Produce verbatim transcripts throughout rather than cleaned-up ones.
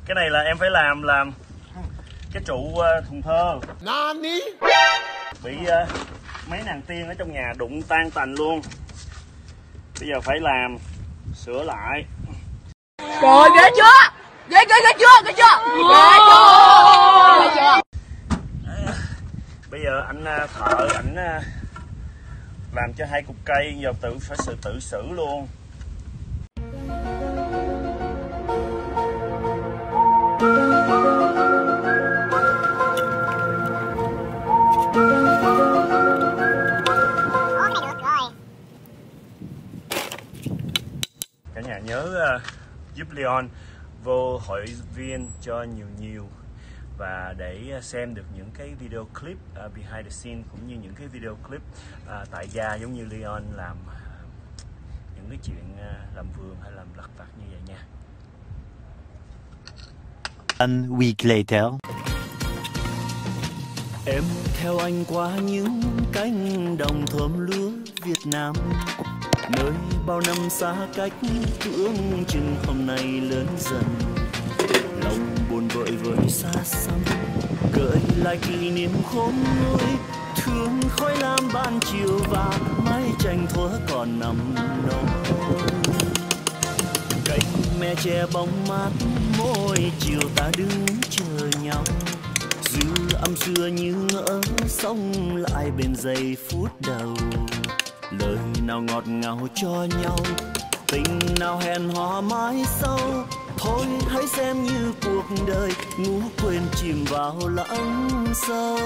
Cái này là em phải làm làm cái trụ uh, thùng thơ. Nani? Bị uh, mấy nàng tiên ở trong nhà đụng tan tành luôn. Bây giờ phải làm sửa lại. Rồi ghê chưa? Ghê ghê ghê chưa? Ghê chưa? Ghê chưa? Ghê chưa? Bây giờ anh thợ ảnh làm cho hai cục cây, giờ tự phải sự tự xử luôn. Cả nhà nhớ uh, giúp Leon vô hội viên cho nhiều nhiều và để xem được những cái video clip uh, behind the scene cũng như những cái video clip uh, tại gia giống như Leon làm uh, những cái chuyện uh, làm vườn hay làm lặt vặt như vậy nha. One week later. Em theo anh qua những cánh đồng thơm lúa Việt Nam, nơi bao năm xa cách ước chừng hôm nay lớn dần. Lòng buồn vội với xa xăm gợi lại kỷ niệm khôn nguôi, thương khói lam ban chiều và mái tranh thuở còn nằm nôi. Cánh me che bóng mát mỗi chiều ta đứng chờ nhau, dư âm xưa như ngỡ sống lại bên giây phút đầu. Lời nào ngọt ngào cho nhau, tình nào hẹn hò mãi sau. Thôi hãy xem như cuộc đời ngủ quên chìm vào lãng sâu.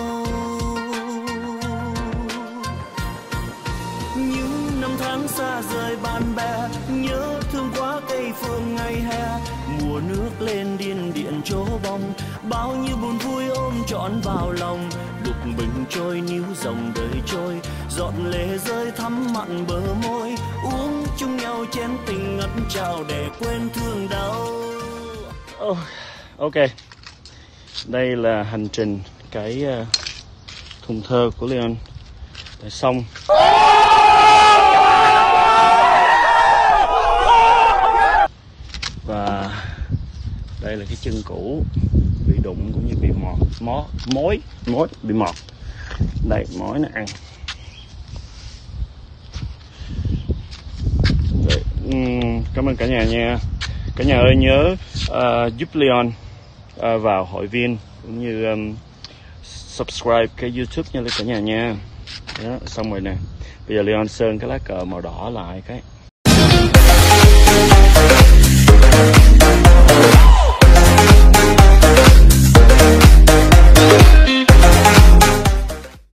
Những năm tháng xa rời bạn bè, nhớ thương quá cây phương ngày hè. Mùa nước lên điên điện trố bông, bao nhiêu buồn vui ôm trọn vào lòng. Đục bình trôi níu dòng đời trôi, giọt lệ rơi thắm mặn bờ môi. Uống chung nhau chén tình ngất trào để quên thương đau. Oh, ok, đây là hành trình cái uh, thùng thơ của Leon đã xong. Và đây là cái chân cũ bị đụng cũng như bị mọt, mó, mối, mối bị mọt. Đây mối nó ăn. Đấy, um, cảm ơn cả nhà nha. Cả nhà ơi nhớ uh, giúp Leon uh, vào hội viên cũng như um, subscribe cái YouTube nha cả nhà nha. Đó, xong rồi nè. Bây giờ Leon sơn cái lá cờ màu đỏ lại cái.